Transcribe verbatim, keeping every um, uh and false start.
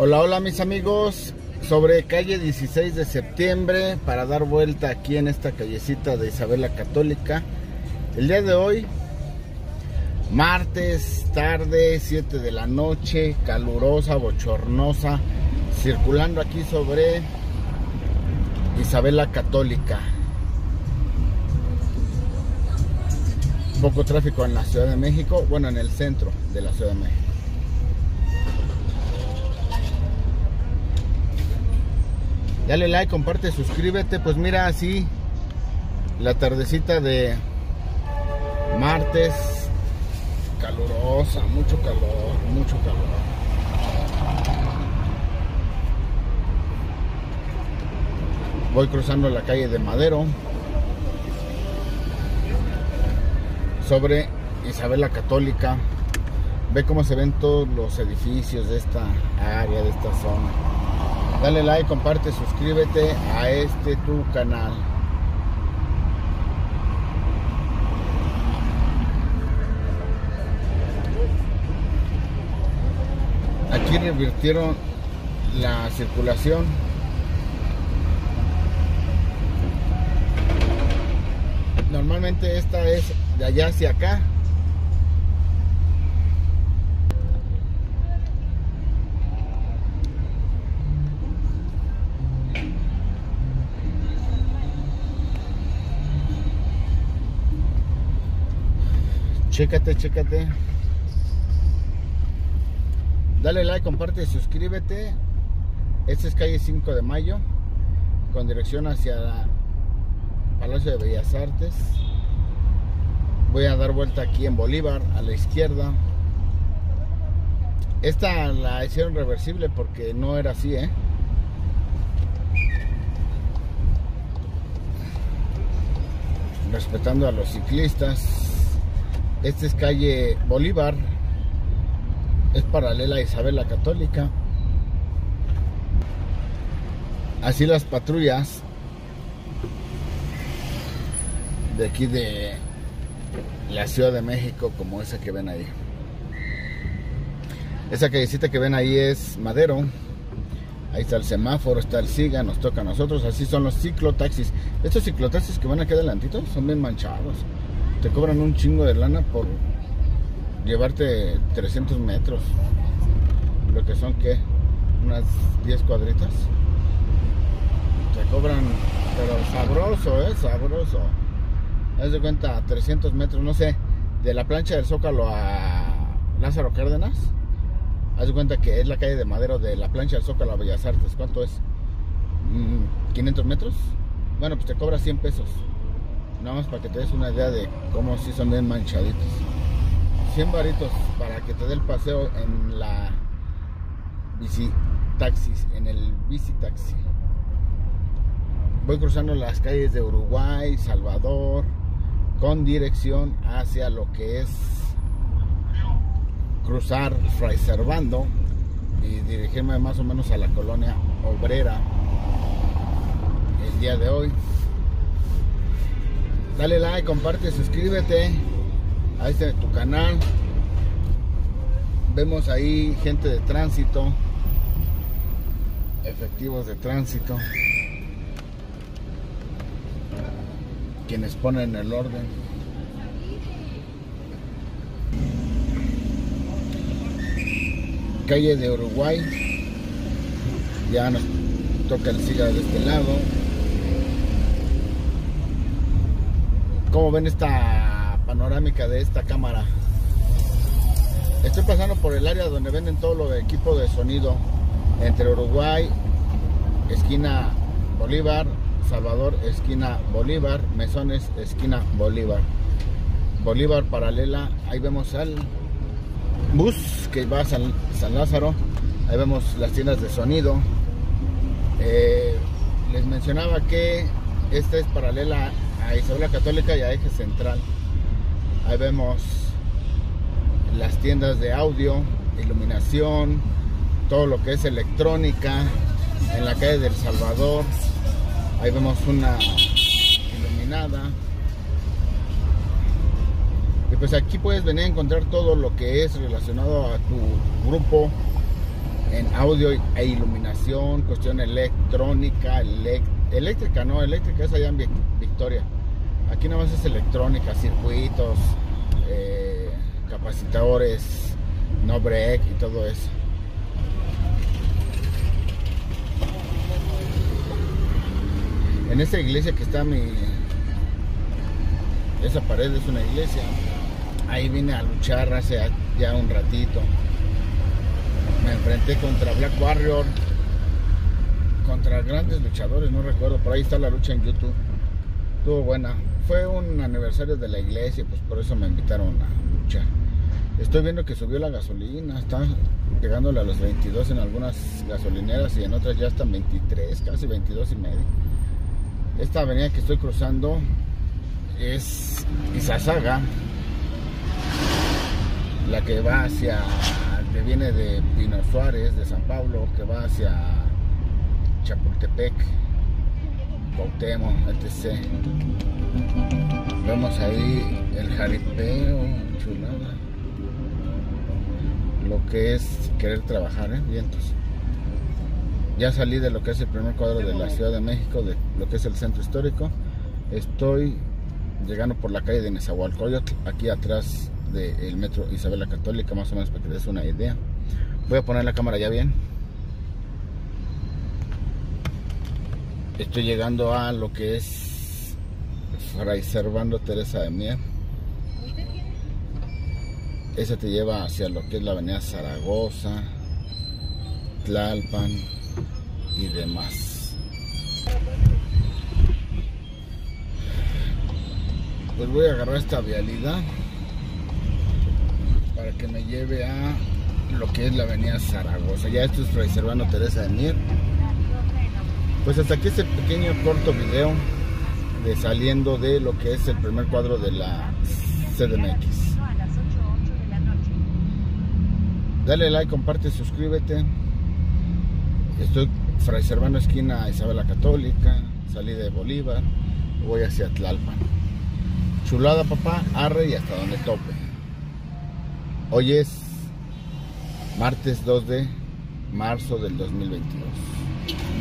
Hola, hola mis amigos, sobre calle dieciséis de septiembre para dar vuelta aquí en esta callecita de Isabel la Católica. El día de hoy, martes, tarde, siete de la noche, calurosa, bochornosa, circulando aquí sobre Isabel la Católica. Poco tráfico en la Ciudad de México, bueno, en el centro de la Ciudad de México. Dale like, comparte, suscríbete. Pues mira, así la tardecita de martes, calurosa, mucho calor, mucho calor. Voy cruzando la calle de Madero sobre Isabel la Católica. Ve cómo se ven todos los edificios de esta área, de esta zona. Dale like, comparte, suscríbete a este tu canal. Aquí revirtieron la circulación. Normalmente esta es de allá hacia acá. Chécate, chécate. Dale like, comparte, suscríbete. Esta es calle cinco de mayo, con dirección hacia la Palacio de Bellas Artes. Voy a dar vuelta aquí en Bolívar, a la izquierda. Esta la hicieron reversible porque no era así, ¿eh? Respetando a los ciclistas. Esta es calle Bolívar, es paralela a Isabel la Católica. Así las patrullas de aquí de la Ciudad de México, como esa que ven ahí. Esa callecita que ven ahí es Madero. Ahí está el semáforo, está el SIGA, nos toca a nosotros. Así son los ciclotaxis. Estos ciclotaxis que van aquí adelantitos son bien manchados. Te cobran un chingo de lana por llevarte trescientos metros. Lo que son, ¿qué? Unas diez cuadritas. Te cobran, pero sabroso, ¿eh? Sabroso. Haz de cuenta, trescientos metros, no sé, de la plancha del Zócalo a Lázaro Cárdenas. Haz de cuenta que es la calle de Madero, de la plancha del Zócalo a Bellas Artes. ¿Cuánto es? ¿quinientos metros? Bueno, pues te cobra cien pesos. Nada más para que te des una idea de cómo sí son bien manchaditos. cien varitos para que te dé el paseo en la bici taxis, en el bici taxi. Voy cruzando las calles de Uruguay, Salvador, con dirección hacia lo que es cruzar Fray Servando y dirigirme más o menos a la colonia obrera el día de hoy. Dale like, comparte, suscríbete a este tu canal. Vemos ahí gente de tránsito, efectivos de tránsito, quienes ponen el orden. Calle de Uruguay, ya nos toca el SIGA de este lado. ¿Cómo ven esta panorámica de esta cámara? Estoy pasando por el área donde venden todo lo de equipo de sonido, entre Uruguay, esquina Bolívar, Salvador, esquina Bolívar, Mesones, esquina Bolívar. Bolívar paralela, ahí vemos al bus que va a San, San Lázaro, ahí vemos las tiendas de sonido. Eh, les mencionaba que esta es paralela a Isabel la Católica y a Eje Central. Ahí vemos las tiendas de audio, iluminación, todo lo que es electrónica. En la calle del Salvador, ahí vemos una iluminada. Y pues aquí puedes venir a encontrar todo lo que es relacionado a tu grupo en audio e iluminación, cuestión electrónica, elect eléctrica, no, eléctrica es allá en Victoria. Aquí nada más es electrónica, circuitos, eh, capacitadores, no break y todo eso. En esta iglesia que está mi... Esa pared es una iglesia. Ahí vine a luchar hace ya un ratito. Me enfrenté contra Black Warrior, contra grandes luchadores, no recuerdo, por ahí está la lucha en YouTube. Estuvo buena. Fue un aniversario de la iglesia, pues por eso me invitaron a luchar. Estoy viendo que subió la gasolina, está llegándole a los veintidós en algunas gasolineras y en otras ya están veintitrés, casi veintidós y medio. Esta avenida que estoy cruzando es Izazaga, la que va hacia, que viene de Pino Suárez, de San Pablo, que va hacia Chapultepec, Cuauhtémoc, etcétera. Vemos ahí el jaripeo, chulada. Lo que es querer trabajar, ¿eh? Vientos. Ya salí de lo que es el primer cuadro de la Ciudad de México, de lo que es el centro histórico. Estoy llegando por la calle de Nezahualcóyotl, aquí atrás del metro Isabel la Católica, más o menos para que te des una idea. Voy a poner la cámara ya bien. Estoy llegando a lo que es Fray Servando Teresa de Mier. Ese te lleva hacia lo que es la avenida Zaragoza, Tlalpan y demás. Pues voy a agarrar esta vialidad para que me lleve a lo que es la avenida Zaragoza. Ya esto es Fray Servando Teresa de Mier. Pues hasta aquí este pequeño corto video de saliendo de lo que es el primer cuadro de la C D M X. Dale like, comparte, suscríbete. Estoy Fray Servando esquina Isabel la Católica. Salí de Bolívar, voy hacia Tlalpan. Chulada, papá, arre y hasta donde tope. Hoy es martes dos de marzo del dos mil veintidós.